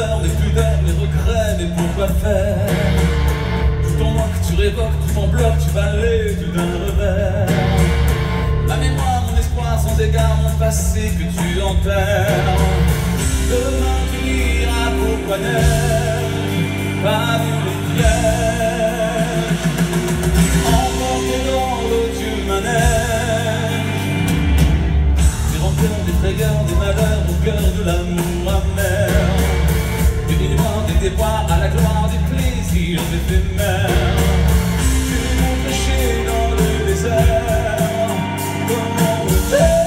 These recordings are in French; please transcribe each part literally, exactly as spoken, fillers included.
douleurs, les pudeurs, les regrets, mais pourquoi faire? Tout ton manque, tu révoques, tout ton bloc, tu balayes, tu donnes revers. Ma mémoire, mon espoir, sans égard, mon passé que tu enterres. Demain tu iras, pourquoi n'ai-je pas vu les pièges emportés dans l'eau du manège? Des rancœurs, des frayeurs, des malheurs au cœur de l'amour amer. Des mémoires, des déboires à la gloire des plaisirs éphémères. Tu m'as péché dans le désert. Comment me taire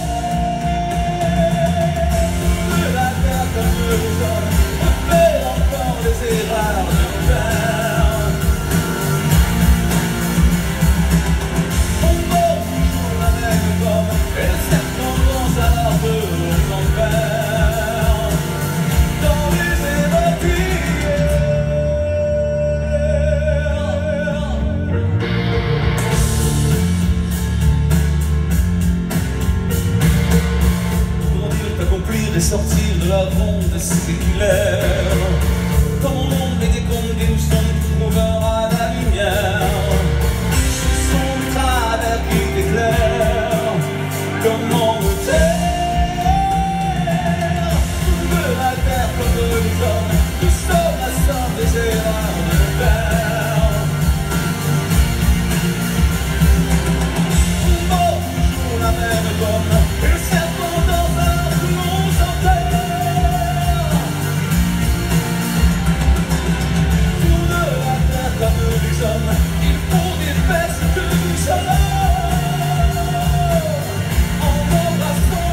de la terre comme le sol, me faire encore les erreurs de faire. On mord toujours la même pomme et le serpent pense alors de nos enfers. Dans les et sortir de la ronde séculaire. Dans mon ombre et des contes et nous sommes trouveurs à la lumière. Ce sont des travers qui t'éclairent. Comment me taire de la terre comme de l'homme, de somme à somme des erreurs de mon père. On mord toujours la même gomme et le serpent dans un il faut des fesses que nous sommes en embrassant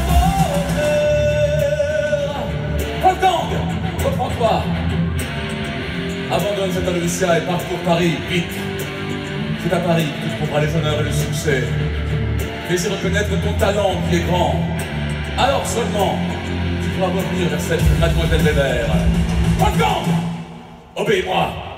bonheur. Wolfgang, reprends-toi. Abandonne cette Aloysia et pars pour Paris, vite. C'est à Paris que tu trouveras les honneurs et le succès. Fais-y reconnaître ton talent qui est grand. Alors seulement, tu pourras revenir vers cette mademoiselle Weber. Wolfgang, obéis-moi.